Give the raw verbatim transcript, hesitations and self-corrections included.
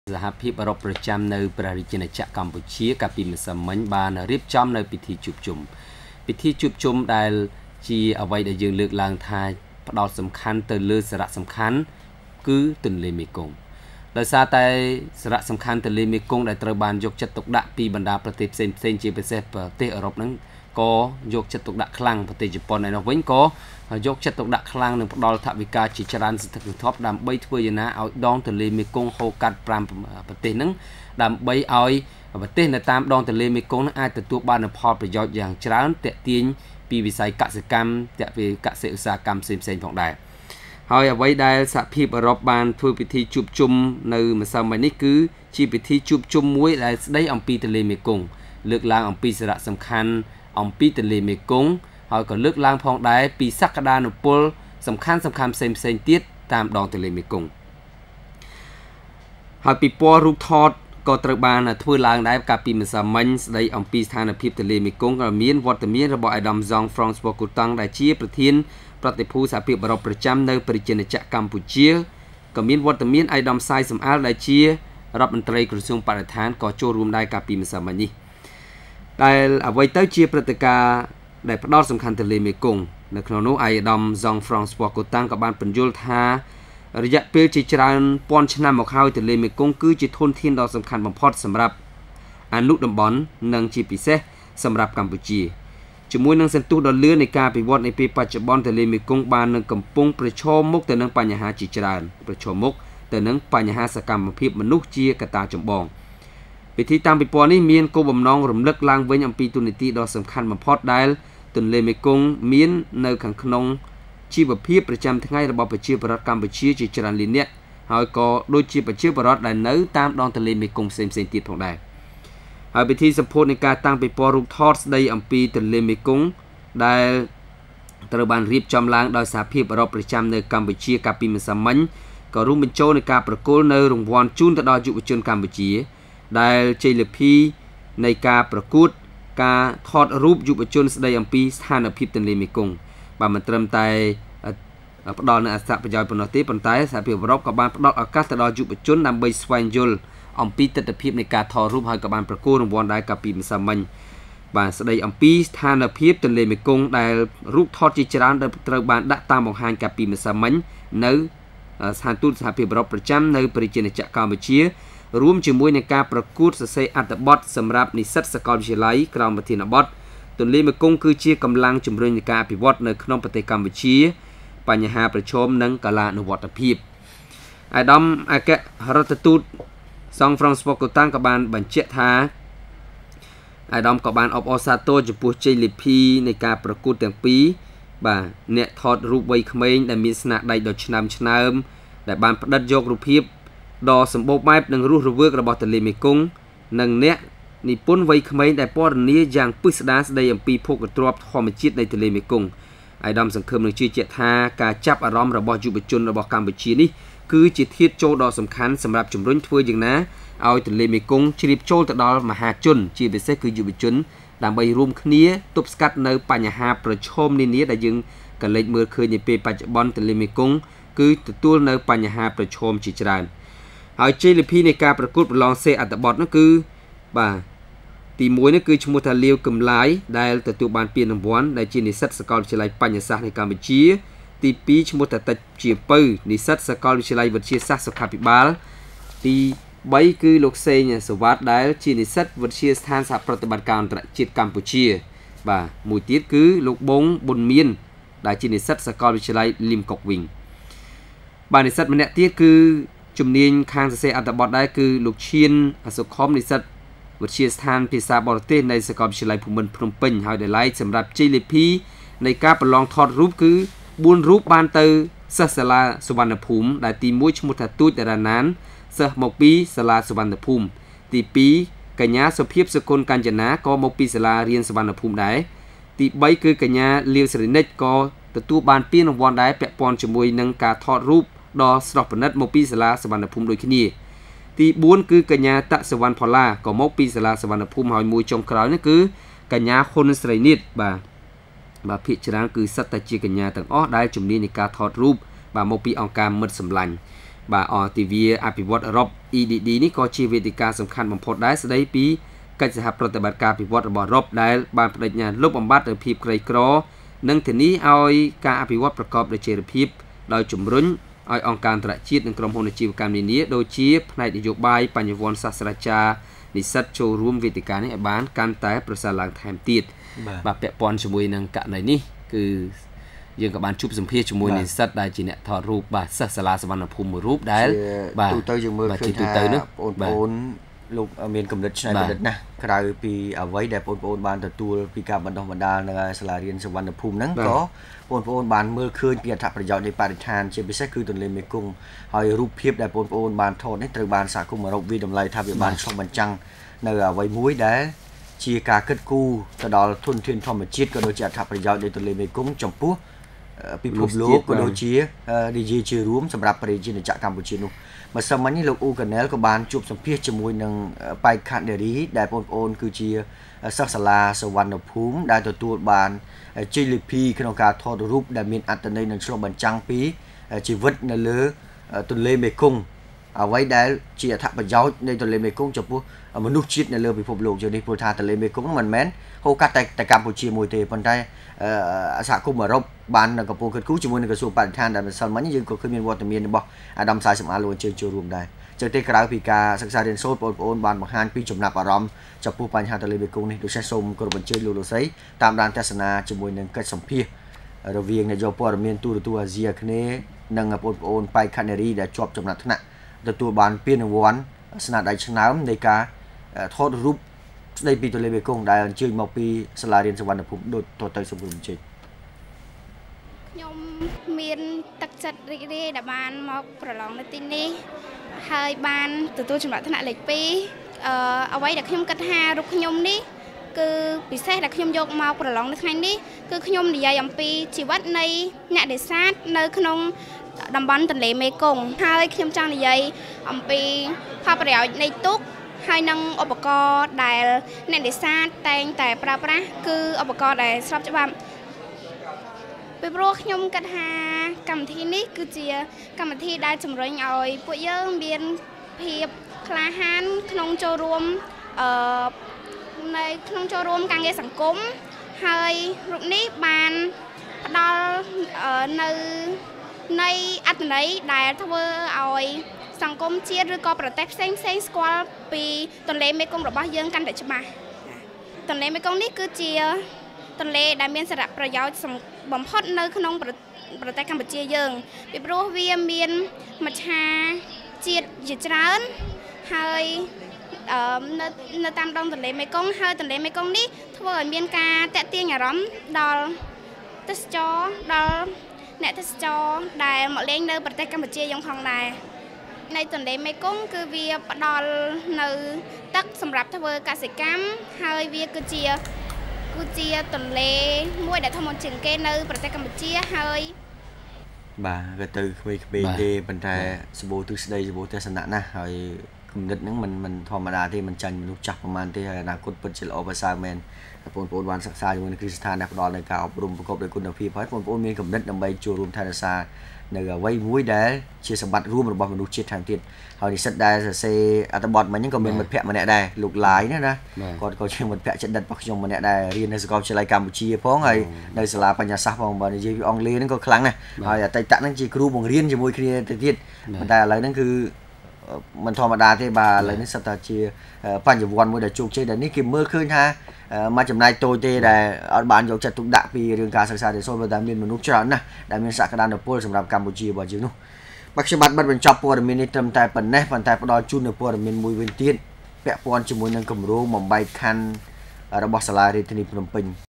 សហភាពអឺរ៉ុបប្រចាំនៅព្រះរាជាណាចក្រកម្ពុជាកាលពីម្សិលមិញបានរៀបចំនៅពិធីជួបជុំពិធីជួបជុំដែលជាអ្វីដែលយើងលើកឡើងថាផ្ដោតសំខាន់ទៅលើសារៈសំខាន់គឺទន្លេមេគង្គដោយសារតែសារៈសំខាន់ទន្លេមេគង្គដែលត្រូវបានយកចិត្តទុកដាក់ពីបណ្ដាប្រទេសផ្សេងផ្សេងជាពិសេសប្រទេសអឺរ៉ុបហ្នឹងក៏យកចិត្តទុកដាក់ខ្លាំងប្រទេសជប៉ុនឯនោះវិញក៏យកចិត្តទុកដាក់ខ្លាំងនឹងផ្ដល់ថវិកាជាច្រើនសន្ធឹកសន្ធាប់ដើម្បីធ្វើយ៉ាងណាឲ្យដងទន្លេមេគង្គហូរកាត់ប្រាំប្រទេសហ្នឹងដើម្បីឲ្យប្រទេសនៅតាមដងទន្លេមេគង្គហ្នឹងអាចទទួលបានផលប្រយោជន៍យ៉ាងច្រើនទាក់ទាញពីវិស័យកសិកម្មទាក់ពីកសិឧស្សាហកម្មផ្សេងផ្សេងផងដែរហើយអ្វីដែលសហភាពអឺរ៉ុបបានធ្វើពិធីជួបជុំនៅម្សិលមិញនេះគឺជាពិធីជួបជុំមួយដែលស្ដីអំពីទន្លេមេគង្គលើកឡើងអំពីសារៈសំខាន់អំពីទន្លេមេគង្គហើយក៏លើកឡើងផងដែរពីសក្តានុពលសំខាន់សំខាន់ផ្សេងផ្សេងទៀតតាមដងទន្លេមេគង្គហើយពិព័រណ៍រូបថតក៏ត្រូវបានធ្វើឡើងដែរកាលពីម្សិលមិញស្ដីអំពីស្ថានភាពទន្លេមេគង្គក៏មានវត្តមានរបស់អាដាមហ្សង់ហ្វ្រង់ស្វ័កូតង់ដែលជាប្រធានប្រតិភូសហភាពអឺរ៉ុបប្រចាំនៅព្រះរាជាណាចក្រកម្ពុជាក៏មានវត្តមានអាដាមសាយសំអាលដែលជារដ្ឋមន្ត្រីក្រសួងបរិស្ថានក៏ចូលរួមដែរកាលពីម្សិលមិញនេះដែលអ្វីទៅជាព្រឹត្តិការណ៍ដែលផ្ដោតសំខាន់ទន្លេមេគង្គនៅក្នុងនោះអាយដាមហ្សង់ហ្វ្រង់ស្វ័កូតង់ក៏បានបញ្យល់ថារយៈពេលជាច្រើនពាន់ឆ្នាំមកហើយទន្លេមេគង្គគឺជាធនធានដ៏សំខាន់បំផុតសម្រាប់អនុតំបន់និងជាពិសេសសម្រាប់កម្ពុជាជាមួយនឹងសន្ទុះដ៏លឿននៃការអភិវឌ្ឍនៃពេលបច្ចុប្បន្នទន្លេមេគង្គបាននឹងកំពុងប្រឈមមុខទៅនឹងបញ្ហាជាច្រើនប្រឈមមុខទៅនឹងបញ្ហាសកម្មភាពមនុស្សជាកត្តាចម្បងពិធីតាមពិព័រណ៍នេះមានគោលបំណងរំលឹកឡើងវិញអំពីទូនីតិដ៏សំខាន់បំផុតដែលទន្លេមេគង្គមាននៅខាងក្នុងជីវភាពប្រចាំថ្ងៃរបស់ប្រជាពលរដ្ឋកម្ពុជាជាច្រើនលាននាក់ហើយក៏ដូចជាប្រជាពលរដ្ឋដែលនៅតាមដងទន្លេមេគង្គផ្សេងៗទៀតផងដែរហើយពិធីសម្ពោធនៃការតាំងពិព័រណ៍រូបថតស្ដីអំពីទន្លេមេគង្គដែលត្រូវបានរៀបចំឡើងដោយសហភាពអឺរ៉ុបប្រចាំនៅកម្ពុជាកាលពីម្សិលមិញក៏រួមបញ្ចូលនៃការប្រគល់នៅរង្វាន់ជូនទៅដល់យុវជនកម្ពុជាដែលជ័យលាភីនៃការប្រកួតការថតរូបយុវជនស្ដីអំពីស្ថានភាពទន្លេមេគង្គបាទមិនត្រឹមតែផ្ដល់នូវអត្ថប្រយោជន៍ប៉ុណ្ណោះទេប៉ុន្តែសហភាពអឺរ៉ុបក៏បានផ្ដល់ឱកាសទៅដល់យុវជនដើម្បីស្វែងយល់អំពីទស្សនវិជ្ជានៃការថតរូបហើយក៏បានប្រគល់រង្វាន់ដែរកាលពីម្សិលមិញបាទស្ដីអំពីស្ថានភាពទន្លេមេគង្គដែលរូបថតជាច្រើនដែលត្រូវបានដាក់តាមបង្ហាញកាលពីម្សិលមិញនៅស្ថានទូតសហភាពអឺរ៉ុបប្រចាំនៅព្រះរាជាណាចក្រកម្ពុជារួមជាមួយនឹងការប្រកួតសរសេរអត្ថបទសម្រាប់និស្សិតសាកលវិទ្យាល័យក្រោមប្រធានបទទន្លេមេគង្គគឺជាកម្លាំងជំរុញនៃការអភិវឌ្ឍនៅក្នុងប្រទេសកម្ពុជាបញ្ហាប្រឈមនិងកាលានុវត្តភាពអាដាមអគ្គរដ្ឋទូតសង់ហ្វ្រង់ស្វ័កូតង់ក៏បានបញ្ជាក់ថាអាដាមក៏បានអបអរសាទរចំពោះជ័យលាភីនៃការប្រកួតទាំងពីរបាទអ្នកថតរូបវ័យក្មេងដែលមានស្នាដៃដ៏ឆ្នើមឆ្នើមដែលបានផ្ដិតយករូបភាពដ៏សម្បូរបែបនិងរស់រវើករបស់ទន្លេមេគង្គនិងអ្នកនិពន្ធវ័យក្មេងដែលពណ៌នាយ៉ាងពិស្ដារស្ដីអំពីភោគទ្រព្យធម្មជាតិនៃទន្លេមេគង្គអាយដាមសង្ឃឹមនឹងជឿជាក់ថាការចាប់អារម្មណ៍របស់យុវជនរបស់កម្ពុជានេះគឺជាធាតុចូលដ៏សំខាន់សម្រាប់ជំរុញធ្វើយ៉ាងណាឲ្យទន្លេមេគង្គជ្រាបចូលទៅដល់មហាជនជាពិសេសគឺយុវជនដើម្បីរួមគ្នាទប់ស្កាត់នៅបញ្ហាប្រឈមនានាដែលយើងក៏លេចមើលឃើញនៅពេលបច្ចុប្បន្នទន្លេមេគង្គគឺទទួលនៅបញ្ហាប្រឈមជាច្រើនហើយជ័យលាភីនៃការប្រកួតប្រឡងសេអត្ថបទនោះគឺបាទទីមួយនេះគឺឈ្មោះថាលាវកំឡាយដែលទទួលបានពានរង្វាន់ដែលជានិស្សិតសាកលវិទ្យាល័យបញ្ញាសាស្ត្រនៃកម្ពុជាទីពីរឈ្មោះថាតិចជាពៅនិស្សិតសាកលវិទ្យាល័យវិទ្យាសាស្ត្រសុខាភិបាលទីបីគឺលោកសេងសវ៉ាត់ដែលជានិស្សិតវិទ្យាស្ថានសហប្រតិបត្តិការអន្តរជាតិកម្ពុជាបាទមួយទៀតគឺលោកបងប៊ុនមានដែលជានិស្សិតសាកលវិទ្យាល័យលីមកុកវិញបាទនិស្សិតម្នាក់ទៀតគឺជំនាញខាងសរសេរអត្ថបទដែរគឺលោកឈៀនសុខុមនិស្សិតវិទ្យាស្ថានភាសាបរទេសនៃសាកលវិទ្យាល័យភូមិន្ទភ្នំពេញហើយដែលឡែកសម្រាប់ជ័យលាភីនៃការប្រឡងថតរូបគឺបួនរូបបានទៅសិស្សសាលាសវណ្ណភូមិដែលទីមួយឈ្មោះថាទូចតារាណានសិស្សមកពីសាលាសវណ្ណភូមិទីពីរកញ្ញាសុភាពសុគន្ធកញ្ចនាក៏មកពីសាលារៀនសវណ្ណភូមិដែរទីបីគឺកញ្ញាលាវសេរីនិចក៏ទទួលបានពានរង្វាន់ដែរពាក់ព័ន្ធជាមួយនឹងការថតរូបដ៏ស្រស់ប្រណិតមកពីសាលាសវណ្ណភូមិដូចគ្នាទីបួនគឺកញ្ញាតសវណ្ណផល្លាក៏មកពីសាលាសវណ្ណភូមិហើយមួយចុងក្រោយនេះគឺកញ្ញាហ៊ុនស្រីនិតបាទបាទភាគច្រើនគឺសិតតែជាកញ្ញាទាំងអស់ដែលជំនាញនៃការថតរូបបាទមកពីអង្គការមិត្តសម្លាញ់ bà ở tỷ vi áp vật Europe e đê đê ní có chi về tỷ ca sầm khăn bằng phốt đáy đây pi cách sẽ hấpประติบัติการពិវត្តរបស់Europe ដែលបានបដិញ្ញាលុបបំបត្តិនៅភាពក្រីក្រនិងធានាឲ្យការអភិវឌ្ឍប្រកបដោយចីរភាពដោយជំរុញឲ្យអង្គការអន្តរជាតិនិងក្រុមហ៊ុនអាជីវកម្មនានាដូចជាផ្នែកនយោបាយបញ្ញវន្តសាស្ត្រាចារ្យនិស្សិតចូលរួមវេទិកានេះឲ្យបានកាន់តែប្រសើរឡើងថែមទៀតបាទពាក់ព័ន្ធជាមួយនឹងករណីនេះគឺយើងក៏បានជួបសម្ភាសជាមួយនិស្សិតដែលជាអ្នកថតរូបបាទសិស្សសាលាសវណ្ណភូមិមួយរូបដែលបាទទូទៅយើងមើលឃើញថាបងប្អូនលោកមានកំណត់ឆ្នៃបណ្ឌិតណាស់ក្រៅពីអ្វីដែលបងប្អូនបានទទួលពីការបណ្ដុះបណ្ដាលនៅសាលារៀនសវណ្ណភូមិហ្នឹងក៏បងប្អូនបានមើលឃើញពីអត្ថប្រយោជន៍នៃបរិស្ថានជាពិសេសគឺទន្លេមេគង្គហើយរូបភាពដែលបងប្អូនបានថតនេះត្រូវបានសហគមន៍អឺរ៉ុបវិតម្លៃថាវាបានឆ្លុះបញ្ចាំងនៅអ្វីមួយដែលជាការគិតគូរទៅដល់ធនធានធម្មជាតិក៏ដូចជាអត្ថប្រយោជន៍នៃទន្លេមេគង្គចំពោះពិភពលោកក៏ដូចជានិយាយជារួមសម្រាប់ប្រជាជនកម្ពុជានោះម្សិលមិញនេះលោកអ៊ូកាណែលក៏បានជួបសម្ភាសជាមួយនឹងបេក្ខនារីដែលបងប្អូនគឺជាសិស្សសាលាសវណ្ណភូមិដែលទទួលបានជ័យលាភីក្នុងការថតរូបដែលមានអត្ថន័យនិងឆ្លុះបញ្ចាំងពីជីវិតនៅលើទន្លេមេគង្គអ្វីដែលជាអត្ថប្រយោជន៍នៃទន្លេមេគង្គចំពោះមនុស្សជាតិនៅលើពិភពលោកយើងនេះព្រោះថាទន្លេមេគង្គមិនមែនហូរកាត់តែតែកម្ពុជាមួយទេប៉ុន្តែសហគមន៍អឺរ៉ុបបានកំពុងគិតគូរជាមួយនឹងក្រសួងបរិស្ថានដែលម្សិលមិញយើងក៏ឃើញមានវត្តមានរបស់អាដាមសាយសម្អាតលោកអញ្ជើញចូលរួមដែរចឹងទេក្រៅពីការសិក្សារៀនសូត្របងប្អូនបានបង្ហាញពីចំណាប់អារម្មណ៍ចំពោះបញ្ហាទន្លេមេគង្គនេះដូច្នេះសូមគោរពអញ្ជើញលោកលោកស្រីតាមដានទស្សនាជាមួយនឹងកិច្ចសម្ភាសរវាងនាយកព័ត៌មានទូរទស្សន៍អាស៊ីអាគ្នេយ៍និងបងប្អូនបេក្ខនារីដែលជាប់ចំណាត់ថ្នាក់ទទួលបានពានរង្វាន់ស្នាដៃឆ្នើមនៃការថតរូបស្ដីពីទន្លេមេគង្គដែលអញ្ជើញមកពីសាលារៀនសវណ្ណភូមិដូចតទៅសូមគោរពអញ្ជើញខ្ញុំមានទឹកចិត្តរីករាយដែលបានមកប្រឡងនៅទីនេះហើយបានទទួលចំណាត់ថ្នាក់លេខពីរអឺអ្វីដែលខ្ញុំគិតថារូបខ្ញុំនេះគឺពិសេសដែលខ្ញុំយកមកប្រឡងនៅថ្ងៃនេះគឺខ្ញុំនិយាយអំពីជីវិតនៃអ្នកនេសាទនៅក្នុងតំបន់ទន្លេមេគង្គហើយខ្ញុំចង់និយាយអំពីផលប្រយោជន៍នៃទូកហើយនឹងឧបករណ៍ដែលអ្នកនេសាទតែងតែប្រើប្រាស់គឺឧបករណ៍ដែលស្របច្បាប់ពីព្រោះខ្ញុំគិតថាកម្មវិធីនេះគឺជាកម្មវិធីដែលជំរុញឲ្យពួកយើងមានភាពក្លាហានក្នុងចូលរួមអឺនៅក្នុងចូលរួមការងារសង្គមហើយរូបនេះបានផ្ដល់នៅនៃអត្ថន័យដែលធ្វើឲ្យសង្គមជាតិឬក៏ប្រទេសផ្សេងផ្សេងស្គាល់ពីទន្លេមេគង្គរបស់យើងកាន់តែច្បាស់ទន្លេមេគង្គនេះគឺជាទន្លេដែលមានសារៈប្រយោជន៍បំផុតនៅក្នុងប្រទេសកម្ពុជាយើងពីព្រោះវាមានមច្ឆាជាតិជាច្រើនហើយនៅនៅតាមដងទន្លេមេគង្គហើយទន្លេមេគង្គនេះធ្វើឲ្យមានការតាក់ទាញអារម្មណ៍ដល់ទេសចរដល់អ្នកទេសចរដែលមកលេងនៅប្រទេសកម្ពុជាយើងផងដែរในទន្លេមេគង្គគឺវាផ្ដល់នៅទឹកសម្រាប់ធ្វើកសិកម្មហើយវាគឺជាគឺជាទន្លេមួយដែលធំជាងគេនៅប្រទេសកម្ពុជាហើយបាទក៏ទៅក្មេងៗទេប៉ុន្តែសបោទស្សនៈសបោទស្សនៈណាស់ហើយគំនិតហ្នឹងมันมันធម្មតាទេมันចាញ់មនុស្សចាស់ប្រហែលទេហើយអនាគតពិតជាល្អប្រសើរមែនបងប្អូនបានសិក្សាជាមួយនឹងគ្រឹះស្ថានដែលផ្ដល់នៅការអប់រំប្រកបដោយគុណភាពហើយបងប្អូនមានគំនិតដើម្បីចូលរួមថែរក្សានៅអ្វីមួយដែលជាសម្បត្តិរួមរបស់មនុស្សជាតិថែមទៀតហើយនិស្សិតដែលសរសេរអត្ថបទមិញហ្នឹងក៏មានមិត្តភ័ក្តិម្នាក់ដែរលោកឡាយណាណាគាត់ក៏ជាមិត្តភ័ក្តិចិត្តដិតរបស់ខ្ញុំម្នាក់ដែររៀននៅសាកលវិទ្យាល័យកម្ពុជាផងហើយនៅសាលាបញ្ញាសាស្ត្រផងបើនិយាយពីអង់គ្លេសហ្នឹងក៏ខ្លាំងណាស់ហើយអតីតហ្នឹងជាគ្រូបង្រៀនជាមួយគ្នាទៅទៀតប៉ុន្តែឥឡូវហ្នឹងគឺមិនធម្មតាទេបាទឥឡូវនេះសិតតែជាបញ្ញវន្តមួយដែលជោគជ័យដែលនេះគេមើលឃើញថាមកចំណាយតូចទេដែលអត់បានយកចិត្តទុកដាក់ពីរឿងការសិក្សារៀនសូត្រព្រោះតែមានមនុស្សច្រើនណាស់ដែលមានសក្តានុពលសម្រាប់កម្ពុជារបស់យើងនោះបាទខ្ញុំបាទបិទបញ្ចប់ព័ត៌មាននេះត្រឹមតែប៉ុណ្ណេះប៉ុន្តែផ្ដល់ជូននៅព័ត៌មានមួយវិញទៀតពាក់ព័ន្ធជាមួយនឹងគម្រោងបំបីខណ្ឌរបស់សាលារាជធានីភ្នំពេញ